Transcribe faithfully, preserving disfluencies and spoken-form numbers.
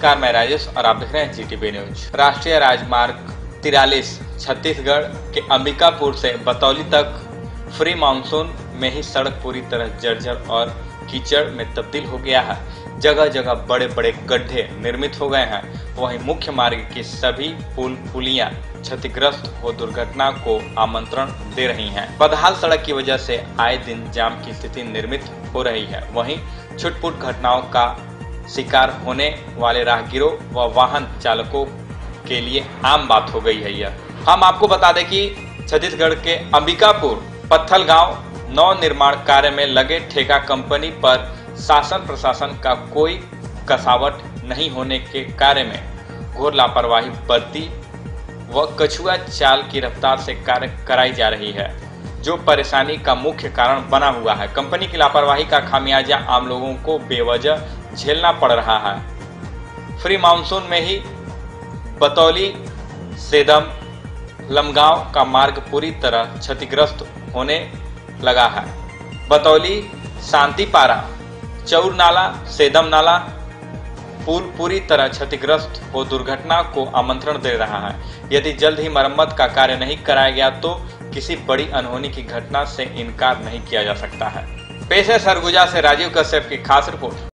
नमस्कार, मैं राजेश और आप देख रहे हैं जीटीवी न्यूज। राष्ट्रीय राजमार्ग तिरालीस छत्तीसगढ़ के अंबिकापुर से बतौली तक फ्री मानसून में ही सड़क पूरी तरह जर्जर और कीचड़ में तब्दील हो गया है। जगह जगह बड़े बड़े गड्ढे निर्मित हो गए हैं। वहीं मुख्य मार्ग की सभी पुल पुलियां क्षतिग्रस्त हो दुर्घटना को आमंत्रण दे रही हैं। बदहाल सड़क की वजह से आए दिन जाम की स्थिति निर्मित हो रही है। वहीं छुटपुट घटनाओं का शिकार होने वाले राहगीरों व वाहन चालकों के लिए आम बात हो गई है। यह हम आपको बता दें कि छत्तीसगढ़ के अंबिकापुर पत्थल गांव नव निर्माण कार्य में लगे ठेका कंपनी पर शासन प्रशासन का कोई कसावट नहीं होने के कार्य में घोर लापरवाही बरती व कछुआ चाल की रफ्तार से कार्य कराई जा रही है, जो परेशानी का मुख्य कारण बना हुआ है। कंपनी की लापरवाही का खामियाजा आम लोगों को बेवजह झेलना पड़ रहा है। फ्री मानसून में ही बतौली सेदम लमगांव का मार्ग पूरी तरह क्षतिग्रस्त होने लगा है। बतौली शांतिपारा चौर नाला सेदम नाला पुल पूरी तरह क्षतिग्रस्त हो दुर्घटना को आमंत्रण दे रहा है। यदि जल्द ही मरम्मत का कार्य नहीं कराया गया तो किसी बड़ी अनहोनी की घटना से इनकार नहीं किया जा सकता है। पेश है सरगुजा से राजीव कश्यप की खास रिपोर्ट।